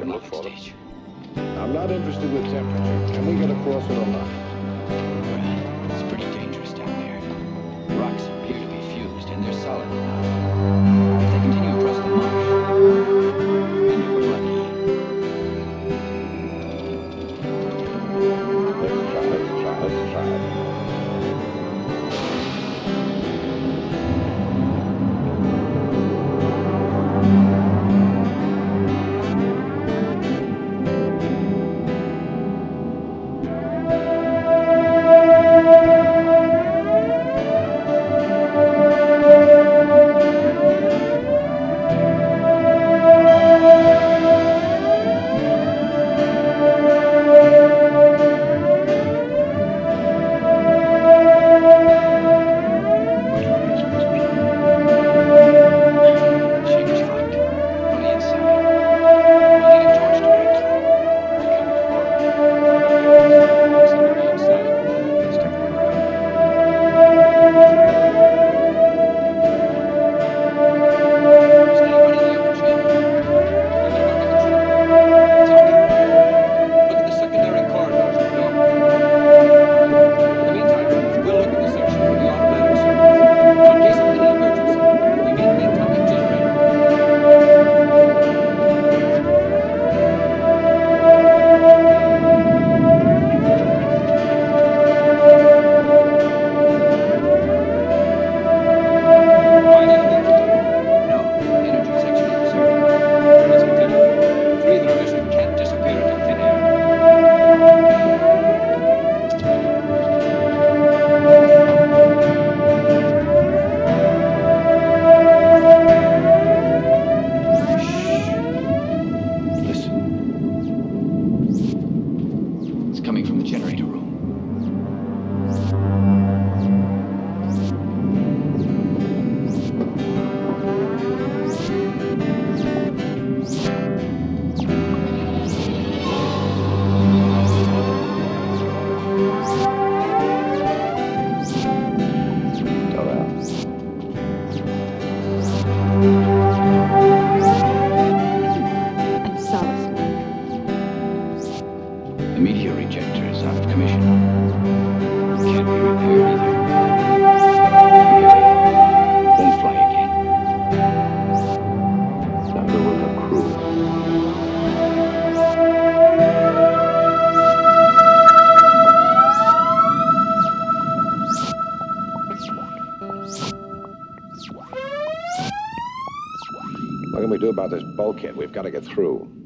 can look for them. I'm not interested with temperature. Can we get across it or not? Well, it's pretty dangerous down there. Rocks appear to be fused, and they're solid now. If they continue across the marsh, then you were lucky. Let's try. Coming from the generator room. The meteor rejector is out of commission. Can't be repaired either. Really? Won't fly again. Time to work a crew. What can we do about this bulkhead? We've got to get through.